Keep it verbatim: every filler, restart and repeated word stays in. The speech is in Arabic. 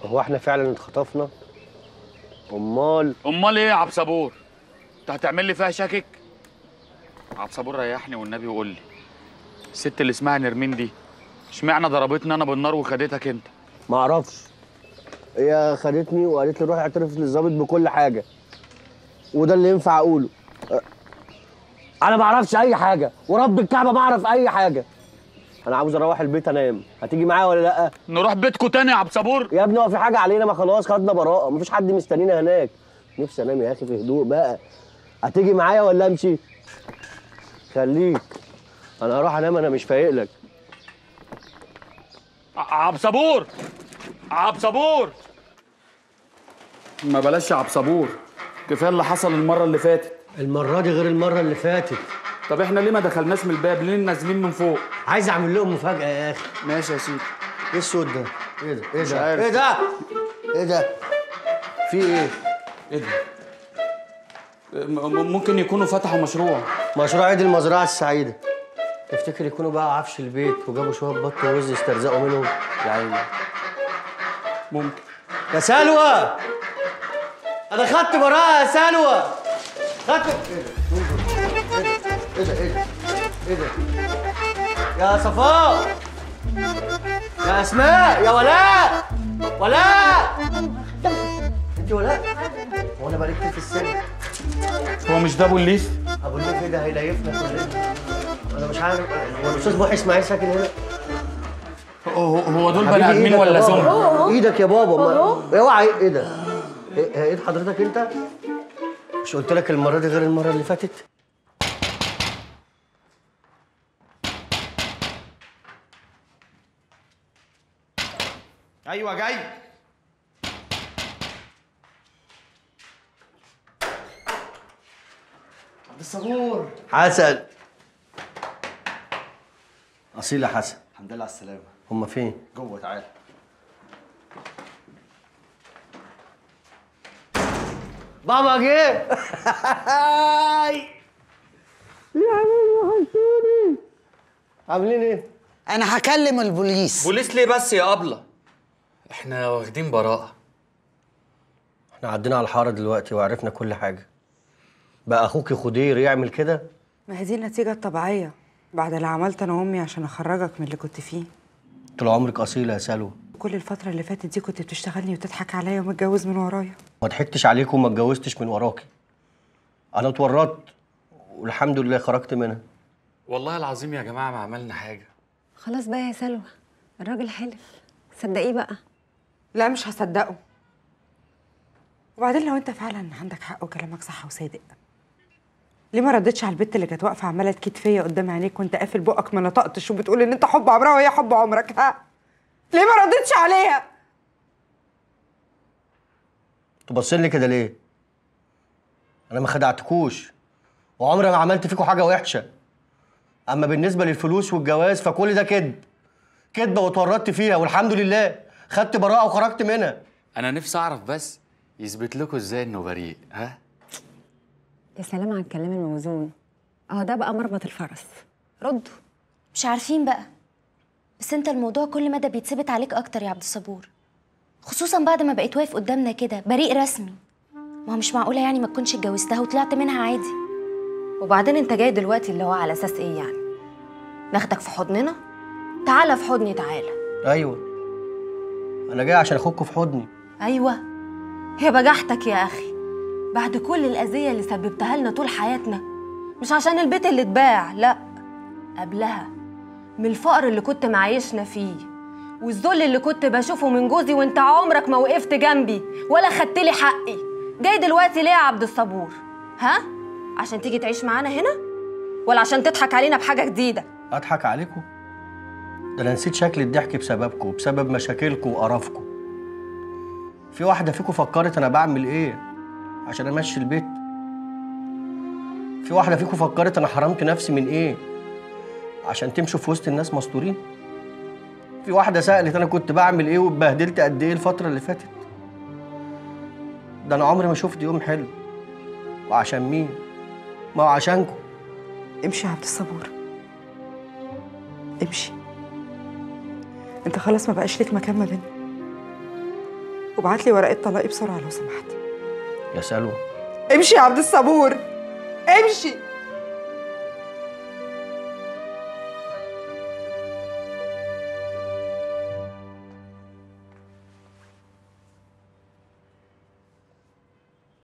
هو احنا فعلا اتخطفنا؟ امال امال ايه يا عبد صبور؟ انت هتعمل لي فيها شاكك؟ عبد صبور ريحني والنبي وقول لي، الست اللي اسمها نرمين دي اشمعنى ضربتني انا بالنار وخدتك انت؟ ما اعرفش، هي خدتني وقالت لي روح اعترف للظابط بكل حاجه، وده اللي ينفع اقوله. أه، انا ما اعرفش اي حاجه، ورب الكعبه ما اعرف اي حاجه. انا عاوز اروح البيت انام، هتيجي معايا ولا لا؟ نروح بيتكم تاني يا عبد صبور؟ يا ابني هو في حاجه علينا؟ ما خلاص خدنا براءه، مفيش حد مستنينا هناك. نفسي انام يا اخي في هدوء بقى. هتيجي معايا ولا امشي؟ خليك، انا هروح انام، انا مش فايق لك. عبد صبور، عبد صبور، ما بلاش يا عبد صبور، كفايه اللي حصل المره اللي فاتت. المره دي غير المره اللي فاتت. طب احنا ليه ما دخلناش من الباب؟ ليه نازلين من فوق؟ عايز اعمل لهم مفاجاه يا اخي. ماشي يا سيدي. ايه الصوت ده؟ ايه ده؟ ايه مش ده؟ عارف. ايه ده؟ ايه ده؟ في ايه؟ ايه ده؟ م- ممكن يكونوا فتحوا مشروع. مشروع عيد المزرعه السعيده. تفتكر يكونوا بقى عفش البيت وجابوا شويه بط ورز يسترزقوا منهم؟ يا عيني. ممكن. يا سلوى، انا خدت براءه يا سلوى. خدت. ايه ده؟ ايه ده؟ ايه ده؟ يا صفاء، يا اسماء، يا ولاء، ولاء، انت ولاء؟ هو انا بقالي كتير في السن. هو مش ده ابو الليث؟ ابو الليث ايه ده؟ هيليفنا كلنا. انا مش عارف، هو الاستاذ محي اسماعيل ساكن هنا؟ هو هو دول بني ادمين ولا زومبي؟ ايدك يا بابا، ما اوعى. ايه ده؟ ايه ايد حضرتك انت؟ مش قلت لك المره دي غير المره اللي فاتت؟ ايوه جاي. عبد الصبور. حسن. اصيل يا حسن. الحمد لله على السلامه. هما فين؟ جوه، تعال. بابا جه. يا حبيبي وحشوني. عاملين ايه؟ انا هكلم البوليس. بوليس ليه بس يا ابله؟ احنا واخدين براءه. احنا عدينا على الحاره دلوقتي وعرفنا كل حاجه. بقى اخوكي خدير يعمل كده؟ ما هي دي النتيجة الطبيعية بعد اللي عملت أنا وأمي عشان أخرجك من اللي كنت فيه. طول عمرك أصيلة يا سلوى. كل الفترة اللي فاتت دي كنت بتشتغلني وتضحك عليا ومتجوز من ورايا. ما ضحكتش عليك وما اتجوزتش من وراكي. أنا اتورطت والحمد لله خرجت منها. والله العظيم يا جماعه ما عملنا حاجه. خلاص بقى يا سلوى، الراجل حلف، صدقيه بقى. لا مش هصدقه. وبعدين لو أنت فعلا عندك حق وكلامك صح وصادق، ليه ما ردتش على البت اللي كانت واقفة عمالة تكيد فيا قدام عينيك وأنت قافل بقك ما نطقتش وبتقول إن أنت حب عمرها وهي حب عمرك؟ ها؟ ليه ما ردتش عليها؟ تبصين لي كده ليه؟ أنا ما خدعتكوش وعمري ما عملت فيكوا حاجة وحشة. أما بالنسبة للفلوس والجواز فكل ده كذب. كذبة واتورطت فيها والحمد لله خدت براءة وخرجت منها. انا نفسي اعرف بس يثبت لكم ازاي انه بريء. ها؟ يا سلام على الكلام الموزون. اهو ده بقى مربط الفرس. ردوا. مش عارفين بقى، بس انت الموضوع كل مدى بيتثبت عليك اكتر يا عبد الصبور، خصوصا بعد ما بقيت واقف قدامنا كده بريء رسمي. ما هو مش معقوله يعني ما تكونش اتجوزتها وطلعت منها عادي. وبعدين انت جاي دلوقتي اللي هو على اساس ايه يعني؟ ناخدك في حضننا؟ تعالى في حضني تعالى. أيوه أنا جاي عشان أخدكوا في حضني. ايوه هي بجحتك يا اخي بعد كل الاذيه اللي سببتها لنا طول حياتنا. مش عشان البيت اللي اتباع، لا، قبلها من الفقر اللي كنت معايشنا فيه والذل اللي كنت بشوفه من جوزي وانت عمرك ما وقفت جنبي ولا خدت لي حقي. جاي دلوقتي ليه يا عبد الصبور؟ ها؟ عشان تيجي تعيش معانا هنا ولا عشان تضحك علينا بحاجه جديده؟ أضحك عليكم؟ ده أنا نسيت شكل الضحك بسببكم وبسبب مشاكلكم وقرفكم. في واحدة فيكم فكرت أنا بعمل إيه عشان أمشي البيت؟ في واحدة فيكم فكرت أنا حرمت نفسي من إيه عشان تمشوا في وسط الناس مستورين؟ في واحدة سألت أنا كنت بعمل إيه واتبهدلت قد إيه الفترة اللي فاتت؟ ده أنا عمري ما شفت يوم حلو. وعشان مين؟ ما هو عشانكم. امشي يا عبد الصبور، امشي. انت خلاص ما بقاش ليك مكان ما بيننا. وابعت لي ورقه طلاقي بسرعه لو سمحت. يا سلوى امشي يا عبد الصبور، امشي.